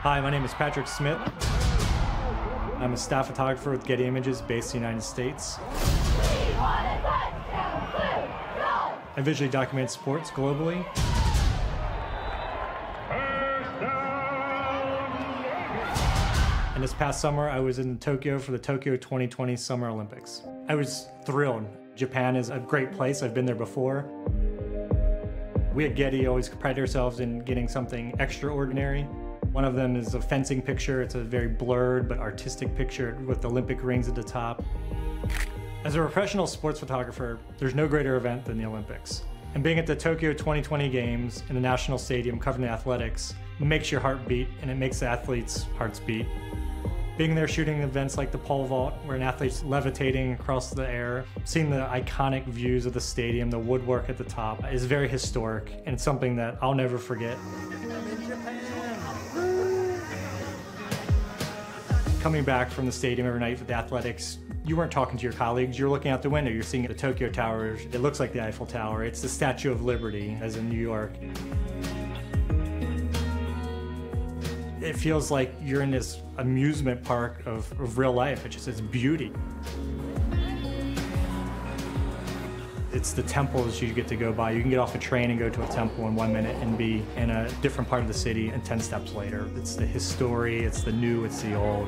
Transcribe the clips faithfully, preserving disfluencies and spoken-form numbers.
Hi, my name is Patrick Smith. I'm a staff photographer with Getty Images based in the United States. I visually document sports globally. And this past summer, I was in Tokyo for the Tokyo twenty twenty Summer Olympics. I was thrilled. Japan is a great place. I've been there before. We at Getty always pride ourselves in getting something extraordinary. One of them is a fencing picture. It's a very blurred but artistic picture with Olympic rings at the top. As a professional sports photographer, there's no greater event than the Olympics. And being at the Tokyo twenty twenty Games in the National Stadium covering the athletics makes your heart beat, and it makes the athletes' hearts beat. Being there shooting events like the pole vault, where an athlete's levitating across the air, seeing the iconic views of the stadium, the woodwork at the top, is very historic, and it's something that I'll never forget. Coming back from the stadium every night for the athletics, you weren't talking to your colleagues, you're looking out the window, you're seeing the Tokyo Tower. It looks like the Eiffel Tower. It's the Statue of Liberty, as in New York. It feels like you're in this amusement park of, of real life. It just has beauty. It's the temples you get to go by. You can get off a train and go to a temple in one minute and be in a different part of the city and ten steps later. It's the history, it's the new, it's the old.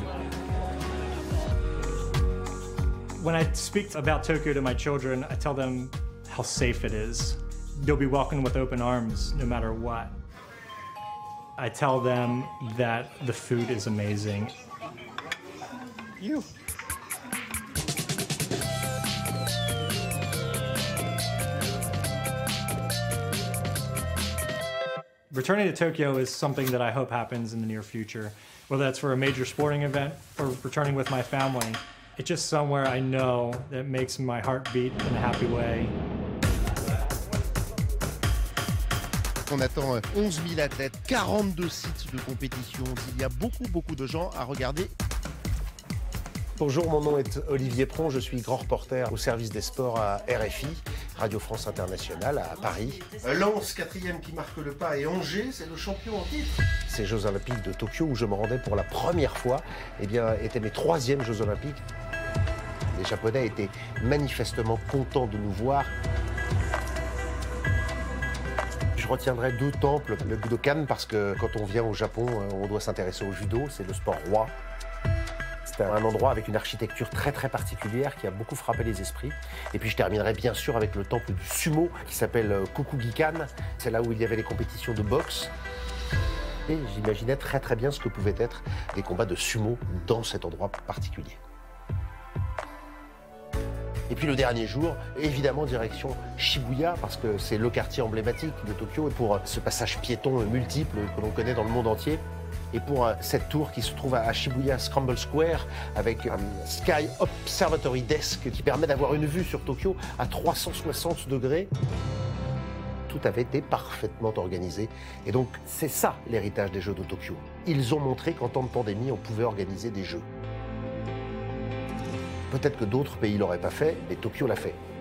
When I speak about Tokyo to my children, I tell them how safe it is. They'll be welcomed with open arms no matter what. I tell them that the food is amazing. You. Returning to Tokyo is something that I hope happens in the near future, whether that's for a major sporting event or returning with my family. It's just somewhere I know that makes my heart beat in a happy way. On attend onze mille athlètes, quarante-deux sites de compétition. Il y a beaucoup, beaucoup de gens à regarder. Bonjour, mon nom est Olivier Pron, je suis grand reporter au service des sports à R F I, Radio France Internationale à Paris. Lens, quatrième qui marque le pas, et Angers, c'est le champion en titre. Ces Jeux Olympiques de Tokyo où je me rendais pour la première fois, eh bien, étaient mes troisièmes Jeux Olympiques. Les Japonais étaient manifestement contents de nous voir. Je retiendrai deux temples, le Budokan, parce que quand on vient au Japon, on doit s'intéresser au judo, c'est le sport roi. C'est un endroit avec une architecture très très particulière qui a beaucoup frappé les esprits. Et puis je terminerai bien sûr avec le temple du sumo qui s'appelle Kokugikan. C'est là où il y avait les compétitions de boxe. Et j'imaginais très très bien ce que pouvaient être des combats de sumo dans cet endroit particulier. Et puis le dernier jour, évidemment direction Shibuya, parce que c'est le quartier emblématique de Tokyo, et pour ce passage piéton multiple que l'on connaît dans le monde entier, et pour cette tour qui se trouve à Shibuya Scramble Square, avec un Sky Observatory Desk qui permet d'avoir une vue sur Tokyo à trois cent soixante degrés. Tout avait été parfaitement organisé, et donc c'est ça l'héritage des Jeux de Tokyo. Ils ont montré qu'en temps de pandémie, on pouvait organiser des Jeux. Peut-être que d'autres pays ne l'auraient pas fait, mais Tokyo l'a fait.